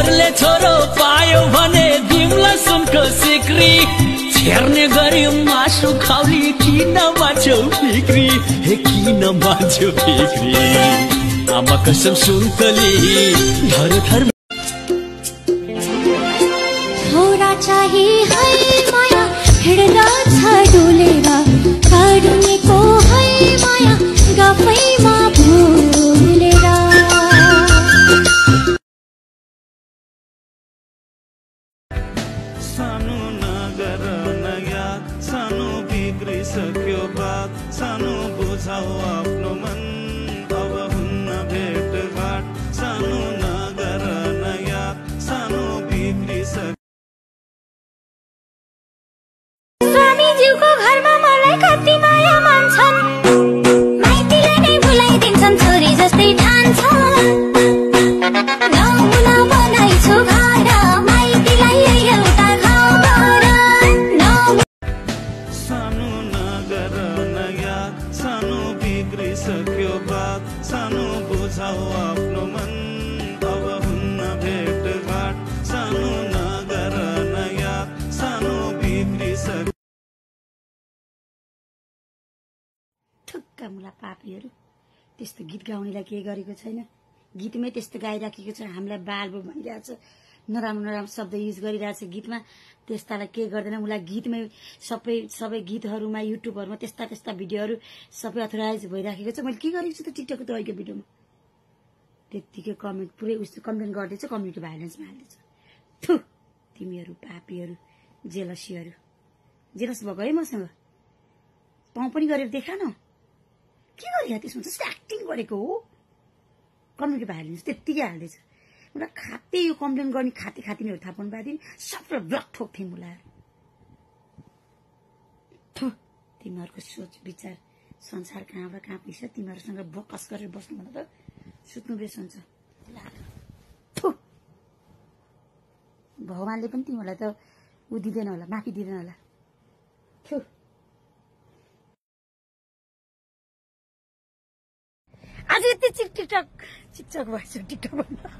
छोरले छोरो पायो भने दिमला सुनको सिक्री छेर्ने गरी मासु खाउली किन बाँच्यो फिक्री हे किन बाँच्यो फिक्री आमा कसम सुन्तली धर धर छोरा चाहे है माया हिँड्दा छ डोलेर काढ्नेको है माया गफैमा भुलेर सानो नगर नया सानो बिग्रिसक्यो बात सानो बुझाउ आफ्नो मन अब हुन्न भेटघाट सानो नगर नया सानो बिग्रिसक्यो स्वामीज्यूको घरमा मलाई कति माया मान्छन् माइतीले नै भुलाइदिन्छन् छोरी जस्तै ठान्छन् नहुना बनाइछु घर माइतीलाई एउटा खबर सानो नगर नया सानो बिग्रिसक्यो बात सानो बुझाउ आफ्नो मन अब हुन्न भेटघाट सानो नगर नया सानो बिग्रिसक्यो ठुक्का मुला पापीहरू त्यस्तो गीत गाउनेलाई के गरेको छैन गीतमै त्यस्तो गाइराखेको छ हामीलाई बालबो भनिरहेछ नराम्रो नराम्रो शब्द युज गरिरहेछ गीतमा त्यस्तालाई के गर्दैन उसलाई गीतमै सबै गीतहरूमा युट्युबहरूमा त्यस्ता भिडियोहरू सबै अथोराइज भइराखेको छ मैले के गरेको छु त टिकटकको त अहिलेको भिडियोमा त्यत्तिकै कमेन्ट पुरै उस्तो कम्प्लेन गर्दैछ कम्युनिटी भाइलेन्समा हाल्दैछ थु तिमीहरू पापीहरू जेलस भएको है मसँग पाउँ पनि गरेर देखा न के गरे त्यसमा जस्तो एक्टिङ गरेको हो कम्युनिटी भाइलेन्स त्यत्तिकै हाल्दैछ मलाई खाते यो कम्प्लेन गर्ने खातेनीहरू थाहा पाउनु पाएको थिएँ सबलाई ब्लक ठोक्थेँ मलाई तिमीहरूको सोच विचार संसार कहाँबाट कहाँ पुग्छ तिमीहरूसँग बकस गरेर बस्नुभन्दा त सुत्नु बेस हुन्छ भगवान्ले पनि तिमीहरूलाई त ऊ दिँदैन होला माफी दिँदैन होला आज यति टिकटक भएछ टिकटक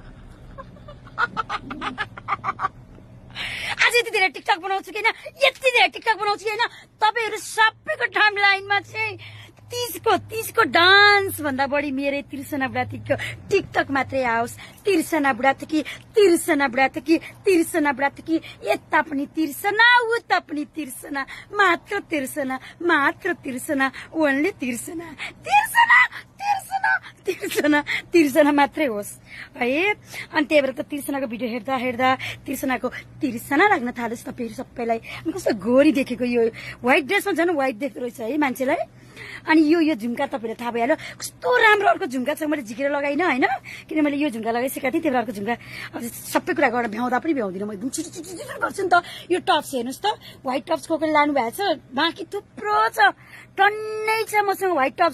आज यति धेरै टिकटक बनाउँछु कि होइन तपाईहरू सबैको टाइम लाइनमा चाहिँ 30को डान्स भन्दा बढी मेरै तिर्सना बुढाथीको टिकटक मात्रै आओस् तिर्सना बुढाथी यता पनि तिर्सना उता पनि तिर्सना मात्र तिर्सना ओन्ली तिर्सना मात्रै होस् है अनि त्यही भएर त तिर्सनाको भिडियो हेर्दा तिर्सनाको तिर्सना लाग्न थाल्छ तपाईहरु सबैलाई कस्तो गोरी देखेको यो व्हाइट ड्रेसमा झन् व्हाइट देख्दो रहेछ है मान्छेलाई अनि यो झुम्का तपाईहरुलाई थाहा भइहाल्यो कस्तो राम्रो अर्को झुम्का छ मैले झिकेर लगाइन हैन किन मैले यो झुम्का लगाइसकेको थिएँ त्यही भएर अर्को झुम्का सबै कुरा गरेर भ्याउँदा पनि भ्याउँदिन म एकदम छिटो गर्छु नि त यो टप्स हेर्नुस् त व्हाइट टप्स कोले लानु भएको छ बाँकी थुप्रो छ टन्नै छ मसँग व्हाइट टप्स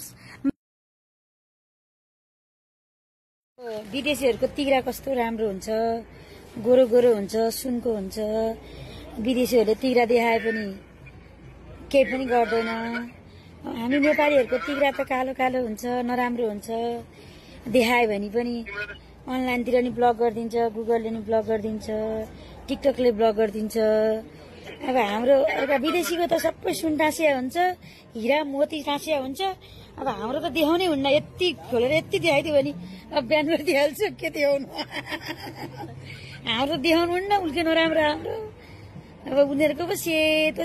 विदेशीहरुको तिग्रा कस्तो राम्रो हुन्छ गोरो हुन्छ सुनको हुन्छ विदेशीहरुले तिग्रा देखाए पनि केही पनि गर्दैन हामी नेपालीहरुको तिग्रा त कालो हुन्छ नराम्रो हुन्छ देखाए भने पनि अनलाइनतिर नि ब्लग गरिदिन्छ गुगलले नि ब्लग गरिदिन्छ टिकटकले ब्लग गरिदिन्छ अब हाम्रो विदेशीको त सबै सुन टाँसिया हुन्छ हिरा मोती टाँसिया हुन्छ अब हाम्रो त देखाउनै हुन्न यति खोलेर यति देखाइदियो भने अब बिहान गरिदिइहाल्छु के देखाउनु हाम्रो देखाउनु हुन्न उल्के नराम्रो हाम्रो अब उनीहरूको पो सेतो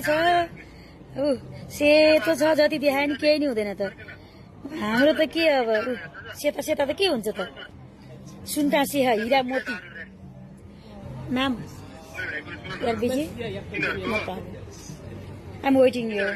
छ जति देखायो नि केही नि हुँदैन त हाम्रो त के अब सेता त के हुन्छ त सुन टाँसिया हिरा मोती नाम यार busy I'm waiting here.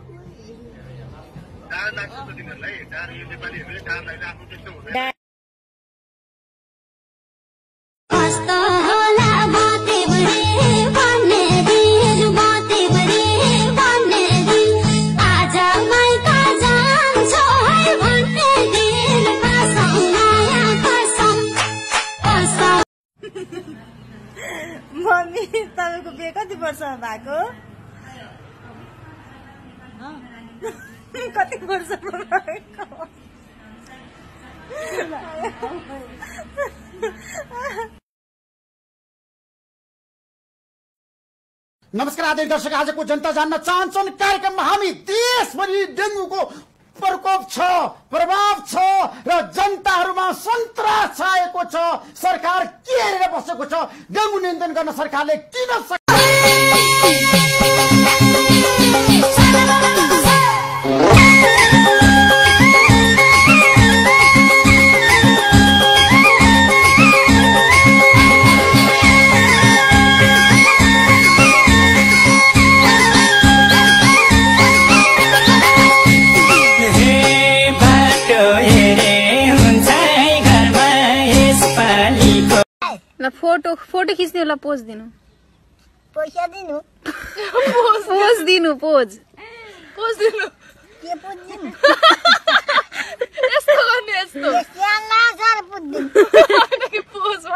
Mummy तपाईको बिहे कति वर्ष भएको कति वर्ष भएको नमस्कार आदरणीय दर्शक, आजको जनता जान्न चाहन्छन् कार्यक्रममा हामी देशभरि डेङ्गुको प्रकोप छ, प्रभाव छ र जनताहरूमा सन्तास छाएको छ। सरकार के हेरेर बसेको छ? डेङ्गु नियन्त्रण गर्न सरकारले किन फोटो खिच्ने होला, पोज दिनु, पैसा दिनु, पोज दिनु, पोज दिनु, के पोज दिनु, यस्तो गर्ने, यस्तो स्याला सर पोज दिनु, पोज